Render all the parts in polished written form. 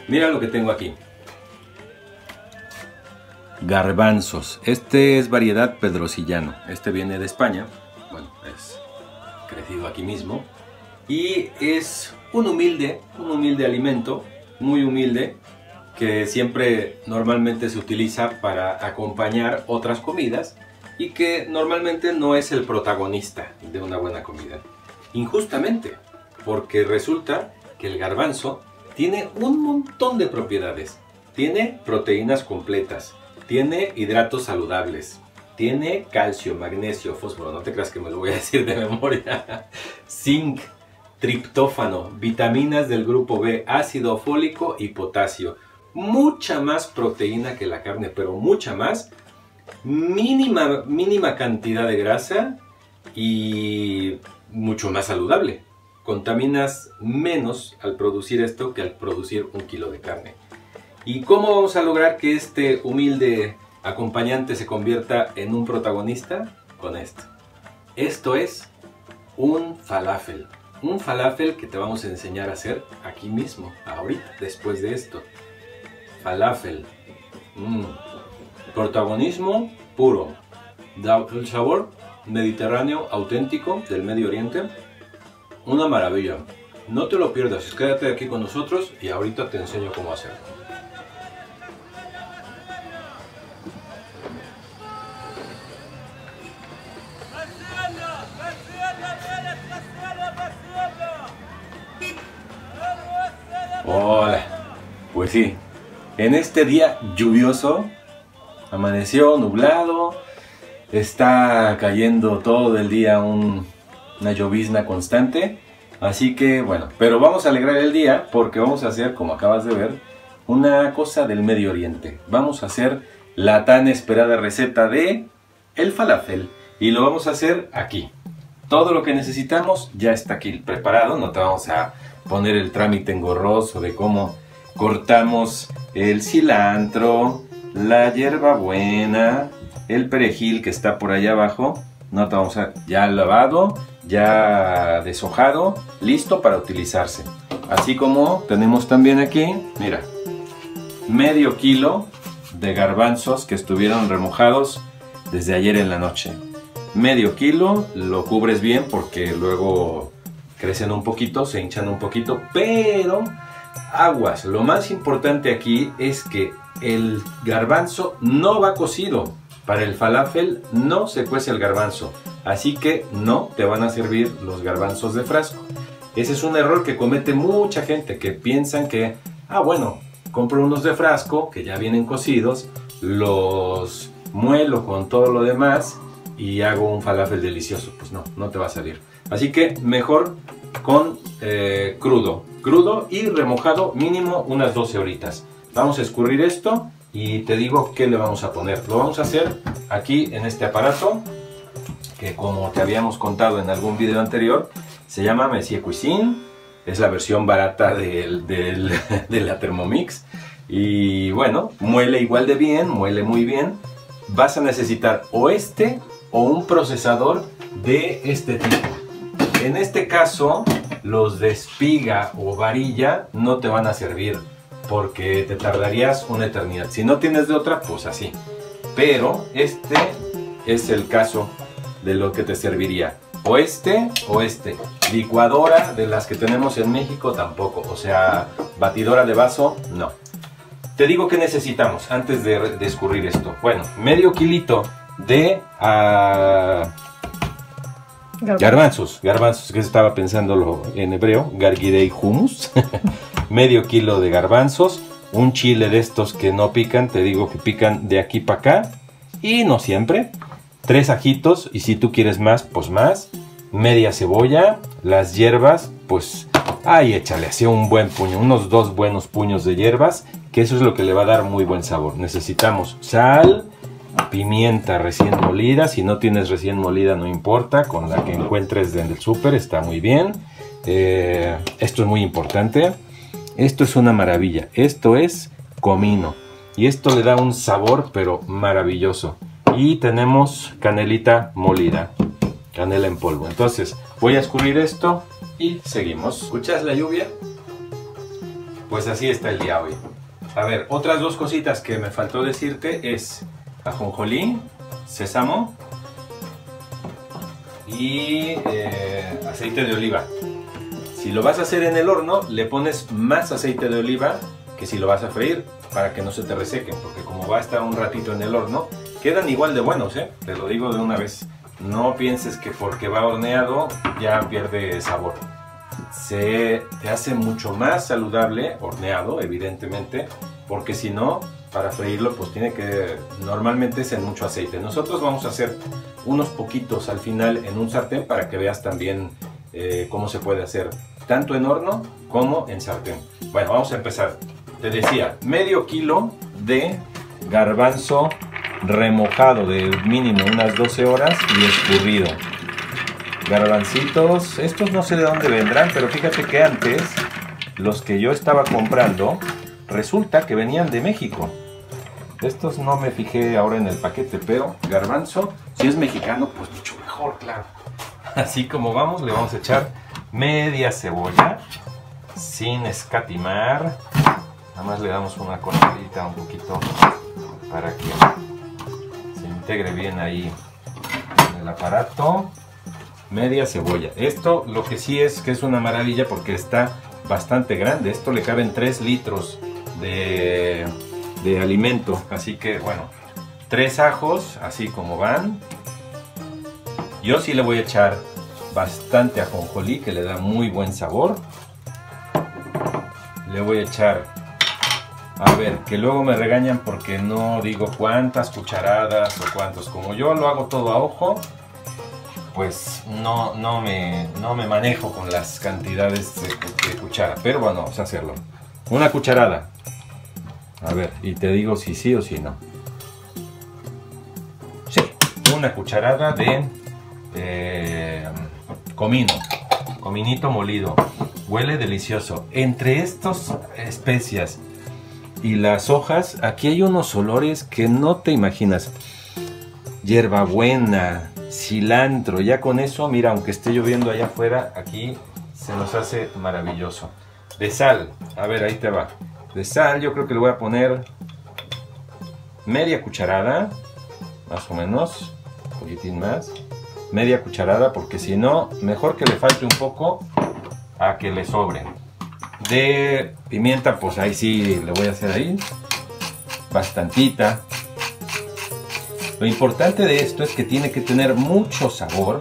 Mira lo que tengo aquí. Garbanzos. Este es variedad pedrosillano. Este viene de España. Bueno, es crecido aquí mismo. Y es un humilde alimento, muy humilde, que siempre normalmente se utiliza para acompañar otras comidas y que normalmente no es el protagonista de una buena comida. Injustamente, porque resulta que el garbanzo tiene un montón de propiedades. Tiene proteínas completas, tiene hidratos saludables, tiene calcio, magnesio, fósforo, no te creas que me lo voy a decir de memoria, zinc, triptófano, vitaminas del grupo B, ácido fólico y potasio. Mucha más proteína que la carne, pero mucha más. Mínima cantidad de grasa y mucho más saludable. Contaminas menos al producir esto que al producir 1 kilo de carne. ¿Y cómo vamos a lograr que este humilde acompañante se convierta en un protagonista? Con esto. Esto es un falafel. Un falafel que te vamos a enseñar a hacer aquí mismo, ahorita, después de esto. Falafel. Protagonismo puro. El sabor mediterráneo auténtico del Medio Oriente. Una maravilla. No te lo pierdas, quédate aquí con nosotros y ahorita te enseño cómo hacerlo. Hola, pues sí, en este día lluvioso, amaneció nublado, está cayendo todo el día una llovizna constante, así que bueno, pero vamos a alegrar el día porque vamos a hacer, como acabas de ver, una cosa del Medio Oriente. Vamos a hacer la tan esperada receta de el falafel y lo vamos a hacer aquí. Todo lo que necesitamos ya está aquí preparado, no te vamos a poner el trámite engorroso de cómo cortamos el cilantro, la hierbabuena, el perejil que está por allá abajo. No te vamos a... ya lavado, ya deshojado, listo para utilizarse. Así como tenemos también aquí, mira, medio kilo de garbanzos que estuvieron remojados desde ayer en la noche. Medio kilo, lo cubres bien porque luego crecen un poquito, se hinchan un poquito, pero aguas. Lo más importante aquí es que el garbanzo no va cocido. Para el falafel no se cuece el garbanzo, así que no te van a servir los garbanzos de frasco. Ese es un error que comete mucha gente, que piensan que, bueno, compro unos de frasco que ya vienen cocidos, los muelo con todo lo demás y hago un falafel delicioso. Pues no, no te va a salir. Así que mejor con crudo y remojado mínimo unas 12 horitas. Vamos a escurrir esto y te digo qué le vamos a poner. Lo vamos a hacer aquí en este aparato que, como te habíamos contado en algún video anterior, se llama Monsieur Cuisine. Es la versión barata de la Thermomix y bueno, muele igual de bien, muele muy bien. Vas a necesitar o este o un procesador de este tipo. En este caso, los de espiga o varilla no te van a servir porque te tardarías una eternidad. Si no tienes de otra, pues así. Pero este es el caso de lo que te serviría. O este o este. Licuadora de las que tenemos en México tampoco. O sea, batidora de vaso, no. Te digo que necesitamos antes de escurrir esto. Bueno, medio kilito de garbanzos, que estaba pensándolo en hebreo, gargirei hummus. Medio kilo de garbanzos, un chile de estos que no pican, te digo que pican de aquí para acá y no siempre. 3 ajitos y si tú quieres más, pues más. Media cebolla, las hierbas, pues ahí échale así un buen puño, unos 2 buenos puños de hierbas, que eso es lo que le va a dar muy buen sabor. Necesitamos sal, pimienta recién molida, si no tienes recién molida no importa, con la que encuentres en el súper está muy bien. Esto es muy importante, esto es una maravilla, esto es comino y esto le da un sabor pero maravilloso. Y tenemos canelita molida, canela en polvo. Entonces voy a escurrir esto y seguimos. ¿Escuchas la lluvia? Pues así está el día hoy. A ver, otras dos cositas que me faltó decirte es ajonjolí, sésamo y aceite de oliva. Si lo vas a hacer en el horno, le pones más aceite de oliva que si lo vas a freír, para que no se te resequen, porque como va a estar un ratito en el horno, quedan igual de buenos, te lo digo de una vez. No pienses que porque va horneado ya pierde sabor. Se te hace mucho más saludable horneado, evidentemente, porque si no, para freírlo pues normalmente es en mucho aceite. Nosotros vamos a hacer unos poquitos al final en un sartén para que veas también cómo se puede hacer tanto en horno como en sartén. Bueno, vamos a empezar. Te decía, medio kilo de garbanzo remojado de mínimo unas 12 horas y escurrido. Garbancitos, estos no sé de dónde vendrán, pero fíjate que antes los que yo estaba comprando resulta que venían de México. Estos no me fijé ahora en el paquete, pero garbanzo, si es mexicano, pues mucho mejor, claro. Así como vamos, le vamos a echar media cebolla sin escatimar. Nada más le damos una cortadita un poquito para que se integre bien ahí en el aparato. Media cebolla. Esto lo que sí es que es una maravilla porque está bastante grande. Esto le caben 3 litros de alimento. Así que bueno, 3 ajos así como van. Yo sí le voy a echar bastante ajonjolí, que le da muy buen sabor. Le voy a echar, a ver, que luego me regañan porque no digo cuántas cucharadas o cuántos. Como yo lo hago todo a ojo, pues no me manejo con las cantidades de cuchara. Pero bueno, vamos a hacerlo. Una cucharada. A ver, y te digo si sí o si no. Sí, una cucharada de comino. Cominito molido. Huele delicioso. Entre estas especias y las hojas, aquí hay unos olores que no te imaginas. Hierbabuena, cilantro, ya con eso, mira, aunque esté lloviendo allá afuera, aquí se nos hace maravilloso. De sal, a ver, ahí te va. De sal yo creo que le voy a poner media cucharada, más o menos, un poquitín más. Media cucharada, porque si no, mejor que le falte un poco a que le sobre. De pimienta, pues ahí sí le voy a hacer ahí bastantita. Lo importante de esto es que tiene que tener mucho sabor.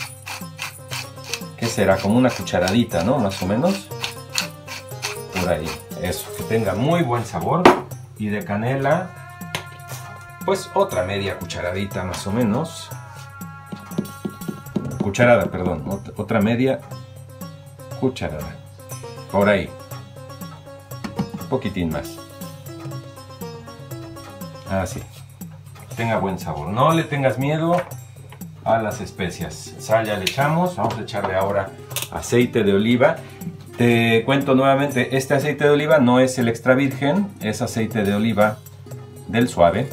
¿Qué será? Como una cucharadita, ¿no? Más o menos. Por ahí. Eso, que tenga muy buen sabor. Y de canela, pues otra media cucharadita más o menos. Cucharada, perdón. Otra media cucharada. Por ahí. Un poquitín más. Así. Tenga buen sabor. No le tengas miedo a las especias. Sal ya le echamos. Vamos a echarle ahora aceite de oliva. Te cuento nuevamente, este aceite de oliva no es el extra virgen, es aceite de oliva del suave.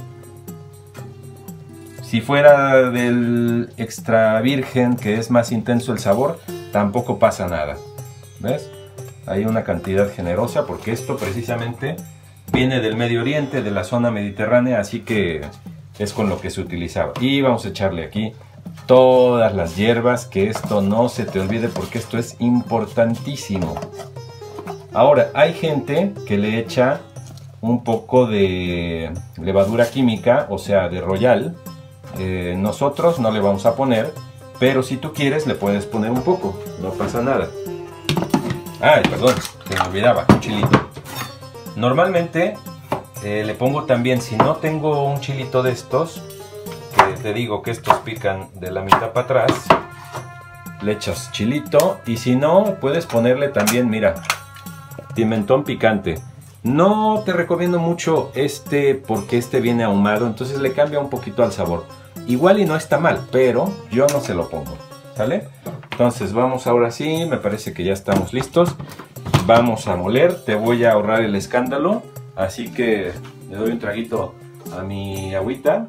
Si fuera del extra virgen, que es más intenso el sabor, tampoco pasa nada. ¿Ves? Hay una cantidad generosa porque esto precisamente viene del Medio Oriente, de la zona mediterránea, así que es con lo que se utilizaba. Y vamos a echarle aquí todas las hierbas, que esto no se te olvide porque esto es importantísimo. Ahora, hay gente que le echa un poco de levadura química, o sea, de Royal. Nosotros no le vamos a poner, pero si tú quieres le puedes poner un poco, no pasa nada. Ay, perdón, se me olvidaba, un chilito. Normalmente le pongo también, si no tengo un chilito de estos, que te digo que estos pican de la mitad para atrás, le echas chilito, y si no, puedes ponerle también, mira, pimentón picante. No te recomiendo mucho este porque este viene ahumado, entonces le cambia un poquito al sabor. Igual y no está mal, pero yo no se lo pongo, ¿sale? Entonces vamos ahora sí, me parece que ya estamos listos. Vamos a moler, te voy a ahorrar el escándalo, así que le doy un traguito a mi agüita.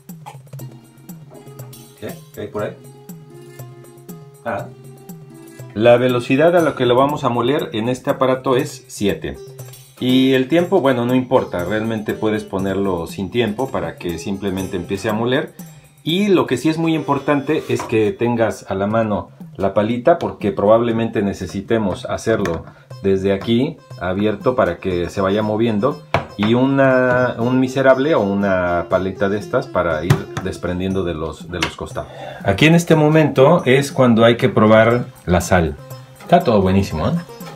¿Qué? ¿Qué hay por ahí? Ah, La velocidad a la que lo vamos a moler en este aparato es 7. Y el tiempo, bueno, no importa, realmente puedes ponerlo sin tiempo para que simplemente empiece a moler. Y lo que sí es muy importante es que tengas a la mano la palita, porque probablemente necesitemos hacerlo desde aquí abierto para que se vaya moviendo, y un miserable o una paleta de estas para ir desprendiendo de los costados. Aquí en este momento es cuando hay que probar la sal. Está todo buenísimo, ¿eh?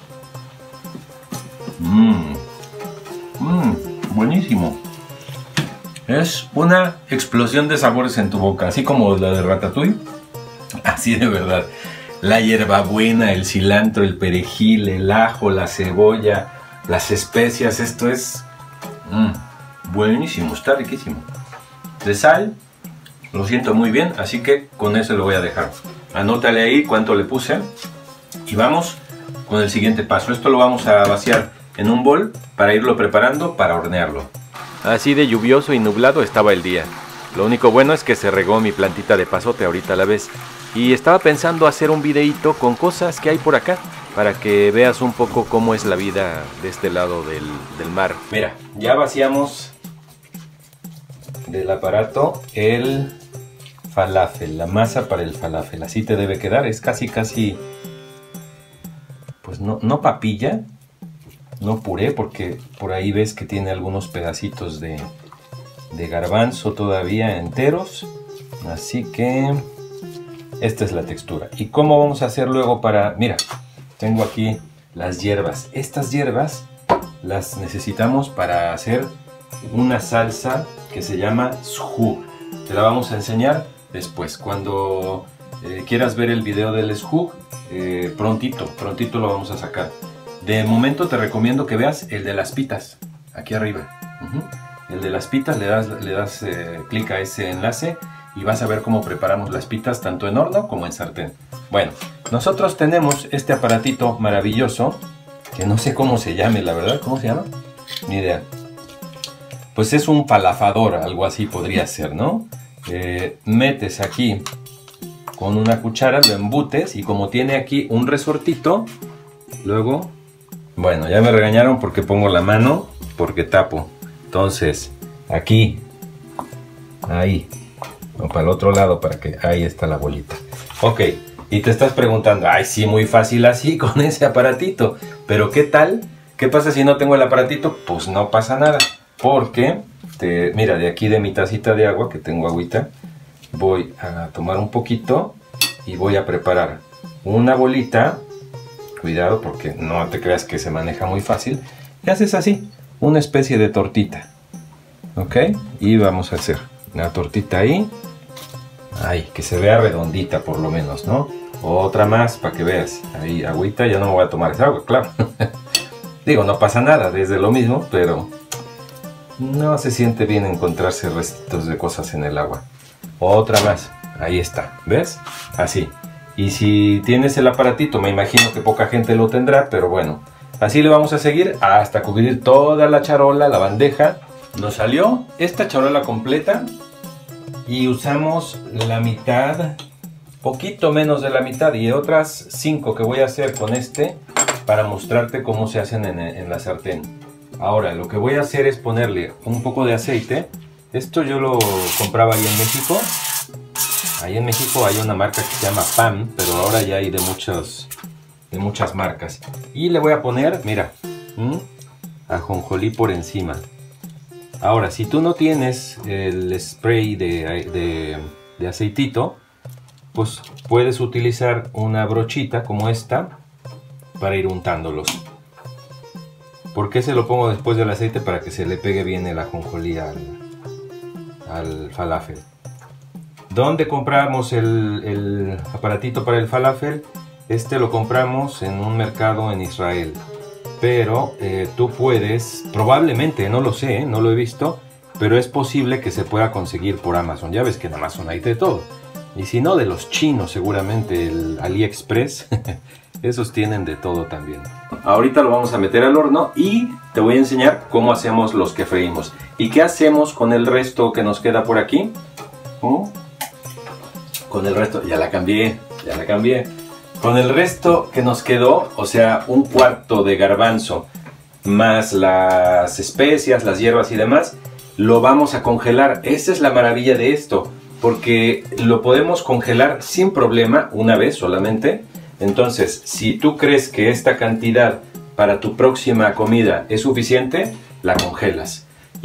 Buenísimo. Es una explosión de sabores en tu boca, así como la de Ratatouille. Así de verdad. La hierbabuena, el cilantro, el perejil, el ajo, la cebolla, las especias. Esto es buenísimo, está riquísimo. De sal, lo siento muy bien, así que con eso lo voy a dejar. Anótale ahí cuánto le puse. Y vamos con el siguiente paso. Esto lo vamos a vaciar en un bol para irlo preparando para hornearlo. Así de lluvioso y nublado estaba el día. Lo único bueno es que se regó mi plantita de pasote, ahorita la ves. Y estaba pensando hacer un videíto con cosas que hay por acá, para que veas un poco cómo es la vida de este lado del mar. Mira, ya vaciamos del aparato el falafel, la masa para el falafel. Así te debe quedar, es casi, pues no papilla, no puré, porque por ahí ves que tiene algunos pedacitos de garbanzo todavía enteros. Así que esta es la textura. ¿Y cómo vamos a hacer luego para...? Mira, tengo aquí las hierbas. Estas hierbas las necesitamos para hacer una salsa que se llama shug. Te la vamos a enseñar después. Cuando quieras ver el video del shug, prontito lo vamos a sacar. De momento te recomiendo que veas el de las pitas, aquí arriba. El de las pitas, le das clic a ese enlace y vas a ver cómo preparamos las pitas tanto en horno como en sartén. Bueno, nosotros tenemos este aparatito maravilloso, que no sé cómo se llame, la verdad. ¿Cómo se llama? Ni idea. Pues es un falafador, algo así podría ser, ¿no? Metes aquí con una cuchara, lo embutes, y como tiene aquí un resortito, luego... Bueno, ya me regañaron porque pongo la mano, porque tapo. Entonces, aquí, ahí, o para el otro lado, para que ahí está la bolita. Ok, y te estás preguntando, ay, sí, muy fácil así con ese aparatito. Pero ¿qué tal? ¿Qué pasa si no tengo el aparatito? Pues no pasa nada, porque, mira, de aquí de mi tacita de agua, que tengo agüita, voy a tomar un poquito y voy a preparar una bolita. Cuidado porque no te creas que se maneja muy fácil. Y haces así, una especie de tortita. ¿Ok? Y vamos a hacer una tortita ahí. Ay, que se vea redondita por lo menos, ¿no? Otra más para que veas. Ahí, agüita, ya no me voy a tomar esa agua, claro. Digo, no pasa nada, desde lo mismo, pero no se siente bien encontrarse restitos de cosas en el agua. Otra más, ahí está, ¿ves? Así. Y si tienes el aparatito, me imagino que poca gente lo tendrá, pero bueno, así le vamos a seguir hasta cubrir toda la charola, la bandeja. Nos salió esta charola completa y usamos la mitad, poquito menos de la mitad, y otras 5 que voy a hacer con este para mostrarte cómo se hacen en la sartén. Ahora lo que voy a hacer es ponerle un poco de aceite. Esto yo lo compraba ahí en México. Ahí en México hay una marca que se llama PAM, pero ahora ya hay de muchas marcas. Y le voy a poner, mira, ajonjolí por encima. Ahora, si tú no tienes el spray de aceitito, pues puedes utilizar una brochita como esta para ir untándolos. ¿Por qué se lo pongo después del aceite? Para que se le pegue bien el ajonjolí al falafel. ¿Dónde compramos el aparatito para el falafel? Este lo compramos en un mercado en Israel. Pero tú puedes, probablemente, no lo sé, no lo he visto, pero es posible que se pueda conseguir por Amazon. Ya ves que en Amazon hay de todo. Y si no, de los chinos seguramente, el AliExpress. Esos tienen de todo también. Ahorita lo vamos a meter al horno y te voy a enseñar cómo hacemos los que freímos. ¿Y qué hacemos con el resto que nos queda por aquí? Con el resto, ya la cambié. Con el resto que nos quedó, o sea, un cuarto de garbanzo, más las especias, las hierbas y demás, lo vamos a congelar. Esa es la maravilla de esto, porque lo podemos congelar sin problema, una vez solamente. Entonces, si tú crees que esta cantidad para tu próxima comida es suficiente, la congelas.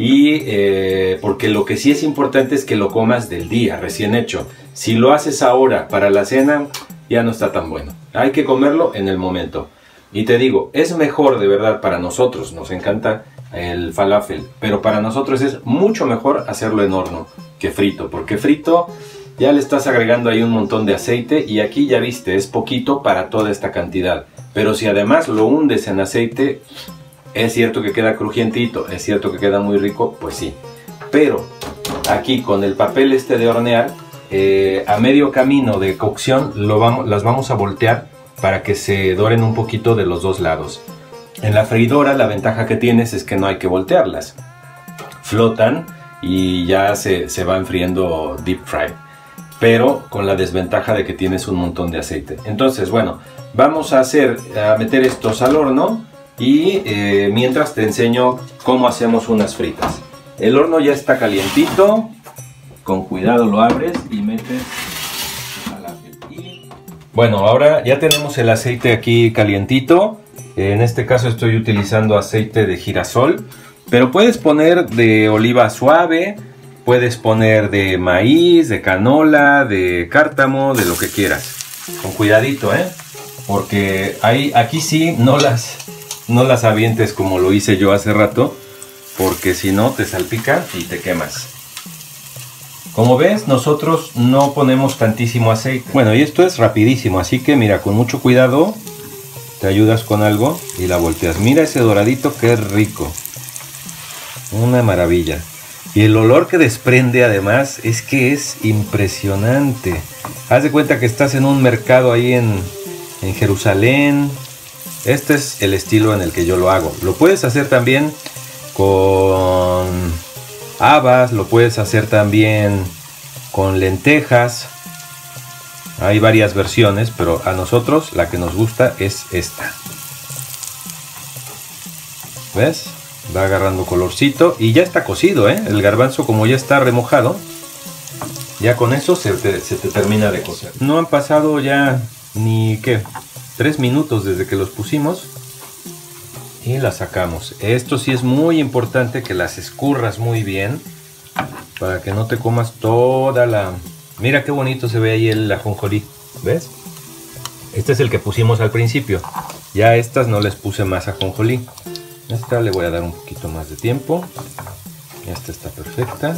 Y porque lo que sí es importante es que lo comas del día, recién hecho. Si lo haces ahora para la cena, ya no está tan bueno. Hay que comerlo en el momento. Y te digo, es mejor de verdad para nosotros, nos encanta el falafel, pero para nosotros es mucho mejor hacerlo en horno que frito, porque frito ya le estás agregando ahí un montón de aceite y aquí ya viste, es poquito para toda esta cantidad. Pero si además lo hundes en aceite, es cierto que queda crujientito, es cierto que queda muy rico, pues sí. Pero aquí con el papel este de hornear, a medio camino de cocción las vamos a voltear para que se doren un poquito de los dos lados. En la freidora la ventaja que tienes es que no hay que voltearlas. Flotan y ya se va enfriando deep fry. Pero con la desventaja de que tienes un montón de aceite. Entonces, bueno, vamos a meter estos al horno y mientras te enseño cómo hacemos unas fritas. El horno ya está calientito. Con cuidado lo abres y metes el falafel. Bueno, ahora ya tenemos el aceite aquí calientito. En este caso estoy utilizando aceite de girasol, pero puedes poner de oliva suave, puedes poner de maíz, de canola, de cártamo, de lo que quieras. Con cuidadito, porque aquí sí no las avientes como lo hice yo hace rato, porque si no te salpica y te quemas. Como ves, nosotros no ponemos tantísimo aceite. Bueno, y esto es rapidísimo, así que mira, con mucho cuidado te ayudas con algo y la volteas. Mira ese doradito, qué rico. Una maravilla. Y el olor que desprende además es que es impresionante. Haz de cuenta que estás en un mercado ahí en Jerusalén. Este es el estilo en el que yo lo hago. Lo puedes hacer también con habas, lo puedes hacer también con lentejas. Hay varias versiones, pero a nosotros la que nos gusta es esta. ¿Ves? Va agarrando colorcito y ya está cocido, El garbanzo, como ya está remojado, ya con eso se te termina de cocer. No han pasado ya ni 3 minutos desde que los pusimos y las sacamos. Esto sí es muy importante que las escurras muy bien para que no te comas toda la... Mira qué bonito se ve ahí el ajonjolí, ¿ves? Este es el que pusimos al principio. Ya a estas no les puse más ajonjolí. Esta le voy a dar un poquito más de tiempo. Esta está perfecta.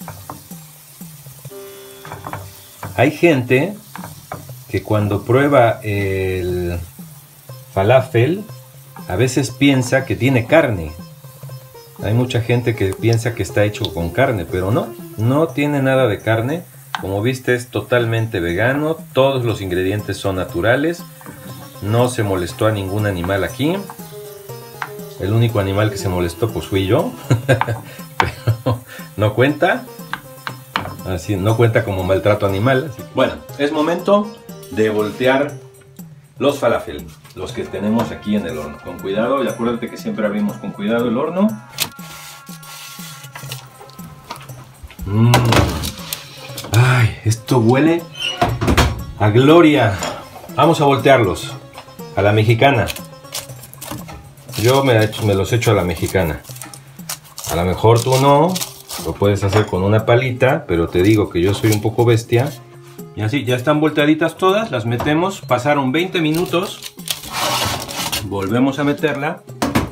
Hay gente que cuando prueba el falafel a veces piensa que tiene carne. Hay mucha gente que piensa que está hecho con carne, pero no tiene nada de carne. Como viste, es totalmente vegano, todos los ingredientes son naturales, no se molestó a ningún animal aquí. El único animal que se molestó pues fui yo, pero no cuenta, así no cuenta como maltrato animal. Bueno, es momento de voltear los falafel, los que tenemos aquí en el horno. Con cuidado, y acuérdate que siempre abrimos con cuidado el horno. Ay, esto huele a gloria. Vamos a voltearlos a la mexicana. Yo me los echo a la mexicana. A lo mejor tú no, lo puedes hacer con una palita, pero te digo que yo soy un poco bestia. Y así, ya están volteaditas todas, las metemos. Pasaron 20 minutos. Volvemos a meterla.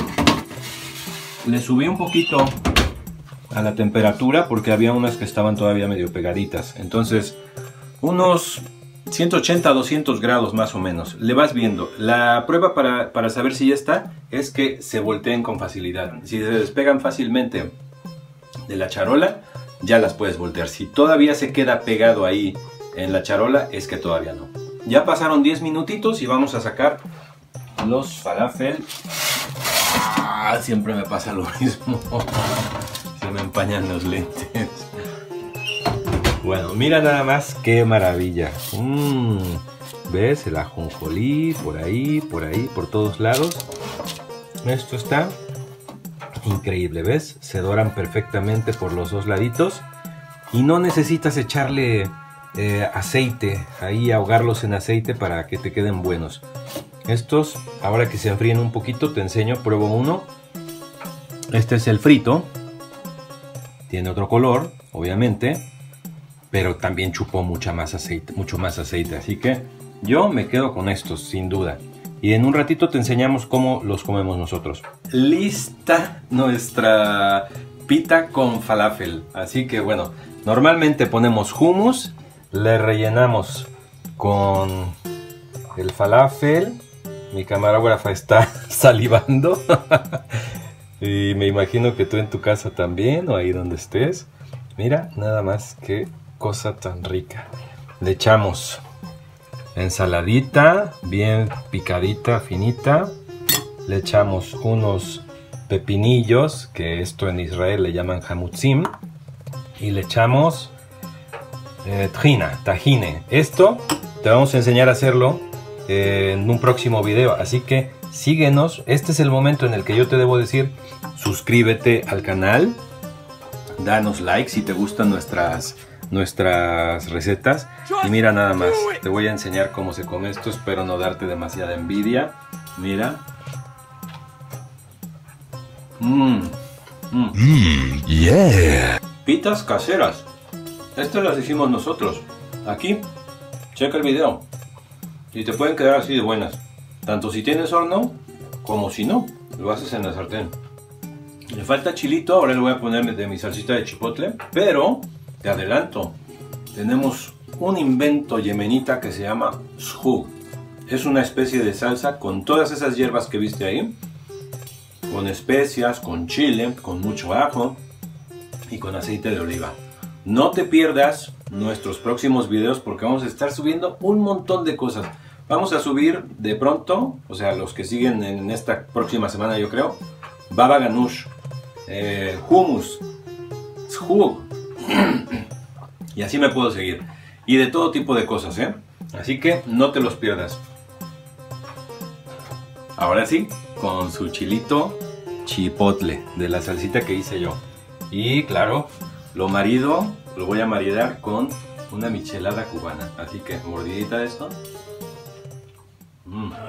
Le subí un poquito a la temperatura porque había unas que estaban todavía medio pegaditas. Entonces, unos 180 a 200 grados más o menos. Le vas viendo. La prueba para saber si ya está es que se volteen con facilidad. Si se despegan fácilmente de la charola, ya las puedes voltear. Si todavía se queda pegado ahí en la charola, es que todavía no. Ya pasaron 10 minutitos y vamos a sacar los falafel. Siempre me pasa lo mismo. Se me empañan los lentes. Bueno, mira nada más qué maravilla. ¿Ves? El ajonjolí, por ahí, por todos lados. Esto está increíble, ¿ves? Se doran perfectamente por los dos laditos. Y no necesitas echarle aceite, ahí ahogarlos en aceite para que te queden buenos. Estos, ahora que se enfríen un poquito, te enseño, pruebo uno. Este es el frito. Tiene otro color, obviamente, pero también chupó mucho más aceite. Así que yo me quedo con estos, sin duda. Y en un ratito te enseñamos cómo los comemos nosotros. Lista nuestra pita con falafel. Así que bueno, normalmente ponemos hummus, le rellenamos con el falafel. Mi camarógrafa está salivando. Y me imagino que tú en tu casa también, o ahí donde estés. Mira, nada más qué cosa tan rica. Le echamos ensaladita, bien picadita, finita. Le echamos unos pepinillos, que esto en Israel le llaman hamutzim. Y le echamos tahine. Esto te vamos a enseñar a hacerlo en un próximo video, así que síguenos. Este es el momento en el que yo te debo decir: suscríbete al canal, danos like si te gustan nuestras recetas. Y mira nada más, te voy a enseñar cómo se come esto. Espero no darte demasiada envidia. Mira. Yeah. Pitas caseras. Estas las hicimos nosotros. Aquí, checa el video. Y te pueden quedar así de buenas. Tanto si tienes horno, como si no, lo haces en la sartén. Le falta chilito, ahora le voy a poner de mi salsita de chipotle. Pero, te adelanto, tenemos un invento yemenita que se llama shug. Es una especie de salsa con todas esas hierbas que viste ahí. Con especias, con chile, con mucho ajo y con aceite de oliva. No te pierdas nuestros próximos videos porque vamos a estar subiendo un montón de cosas. Vamos a subir de pronto, o sea, los que siguen en esta próxima semana yo creo, baba ganoush, hummus, shug, y así me puedo seguir. Y de todo tipo de cosas, ¿eh? Así que no te los pierdas. Ahora sí, con su chilito chipotle de la salsita que hice yo. Y claro, lo voy a maridar con una michelada cubana. Así que mordidita de esto.